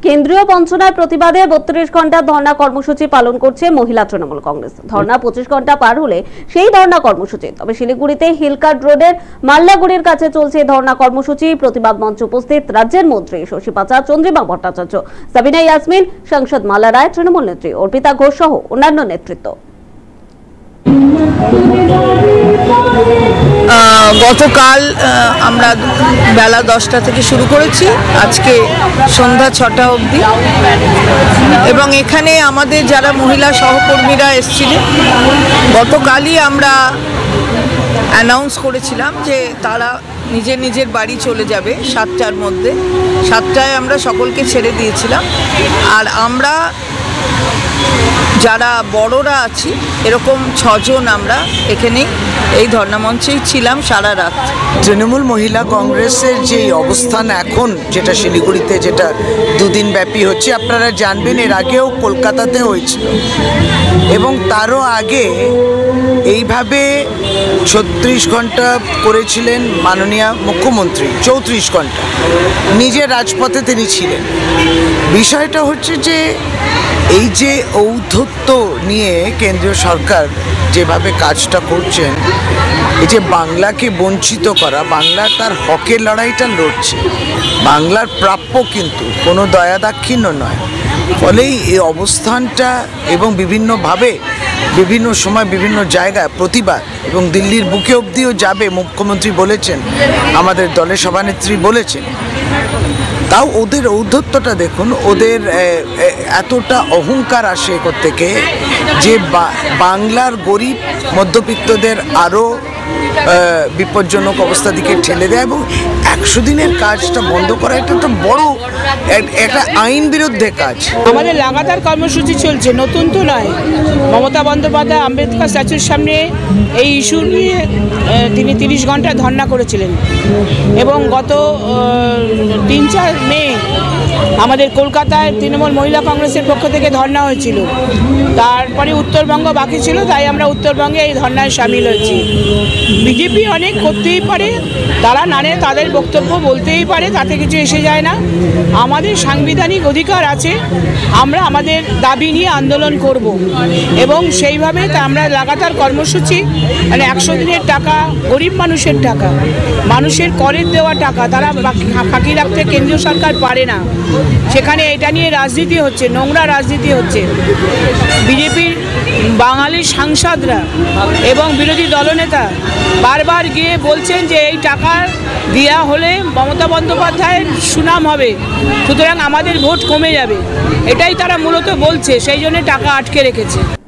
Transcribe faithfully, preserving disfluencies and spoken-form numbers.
কেন্দ্রীয় বঞ্চনার প্রতিবাদে বত্রিশ ঘন্টা ধর্ণা কর্মসূচি পালন করছে মহিলা তৃণমূল কংগ্রেস। ধর্ণা পঁচিশ ঘন্টা পার হলে সেই ধর্ণা কর্মসূচি। তবে শিলিগুড়িতে হিলকার্ট রোডের মাল্লাগুড়ির কাছে চলছে ধর্ণা কর্মসূচি। প্রতিবাদ মঞ্চ উপস্থিত রাজ্যের মন্ত্রী শশী পাচা, চন্দ্রিমা ভট্টাচার্য, সাবিনা ইয়াসমিন, সাংসদ মালা রায়, তৃণমূল নেত্রী অর্পিতা ঘোষ সহ অন্যান্য নেতৃত্ব। গতকাল আমরা বেলা দশটা থেকে শুরু করেছি, আজকে সন্ধ্যা ছটা অবধি, এবং এখানে আমাদের যারা মহিলা সহকর্মীরা এসেছিলেন, গতকালই আমরা অ্যানাউন্স করেছিলাম যে তারা নিজের নিজের বাড়ি চলে যাবে সাতটার মধ্যে। সাতটায় আমরা সকলকে ছেড়ে দিয়েছিলাম। আর আমরা যারা বড়রা আছি এরকম ছজন আমরা এখানে এই ধর্ণামঞ্চেই ছিলাম সারা রাত। তৃণমূল মহিলা কংগ্রেসের যে অবস্থান এখন, যেটা শিলিগুড়িতে যেটা দুদিন ব্যাপী হচ্ছে, আপনারা জানবেন এর আগেও কলকাতাতে হয়েছিল, এবং তারও আগে এইভাবে ছত্রিশ ঘন্টা করেছিলেন মাননীয় মুখ্যমন্ত্রী। চৌত্রিশ ঘন্টা নিজের রাজপথে তিনি ছিলেন। বিষয়টা হচ্ছে যে এই যে ঔদ্ধত্য নিয়ে কেন্দ্রীয় সরকার যেভাবে কাজটা করছেন, এই যে বাংলাকে বঞ্চিত করা, বাংলা তার হকের লড়াইটা লড়ছে, বাংলার প্রাপ্য কিন্তু কোনো দয়া দাক্ষিণ্য নয়। ফলেই এই অবস্থানটা, এবং বিভিন্নভাবে বিভিন্ন সময় বিভিন্ন জায়গায় প্রতিবাদ, এবং দিল্লির বুকে অবধিও যাবে মুখ্যমন্ত্রী বলেছেন, আমাদের দলের সভানেত্রী বলেছেন। তাও ওদের ঔদ্ধত্যটা দেখুন, ওদের এতটা অহংকার আসে থেকে যে বাংলার গরিব মধ্যবিত্তদের আরও বিপজ্জনক অবস্থা দিকে ঠেলে দেয়, এবং একশো দিনের কাজটা বন্ধ করা এটা তো বড় একটা আইন বিরুদ্ধে কাজ। আমাদের লাগাতার কর্মসূচি চলছে, নতুন তো নয়। মমতা বন্দ্যোপাধ্যায় আম্বেদকর স্ট্যাচুর সামনে এই ইস্যু নিয়ে তিনি তিরিশ ঘন্টা ধর্ণা করেছিলেন, এবং গত তিন চার মে আমাদের কলকাতায় তৃণমূল মহিলা কংগ্রেসের পক্ষ থেকে ধর্ণা হয়েছিল। তারপরে উত্তরবঙ্গ বাকি ছিল, তাই আমরা উত্তরবঙ্গে এই ধর্ণায় সামিল হয়েছি। বিজেপি অনেক করতেই পারে, তারা নানে তাদের বক্তব্য বলতেই পারে, তাতে কিছু এসে যায় না। আমাদের সাংবিধানিক অধিকার আছে, আমরা আমাদের দাবি নিয়ে আন্দোলন করব, এবং সেইভাবে তা আমরা লাগাতার কর্মসূচি, মানে একশো দিনের টাকা গরিব মানুষের টাকা, মানুষের করের দেওয়া টাকা তারা ফাঁকি রাখতে কেন্দ্রীয় সরকার পারে না। সেখানে এটা নিয়ে রাজনীতি হচ্ছে, নোংরা রাজনীতি হচ্ছে। বিজেপির বাঙালির সাংসদরা এবং বিরোধী দলনেতা বারবার গিয়ে বলছেন যে এই টাকা দেওয়া হলে মমতা বন্দ্যোপাধ্যায়ের সুনাম হবে, সুতরাং আমাদের ভোট কমে যাবে, এটাই তারা মূলত বলছে, সেই জন্য টাকা আটকে রেখেছে।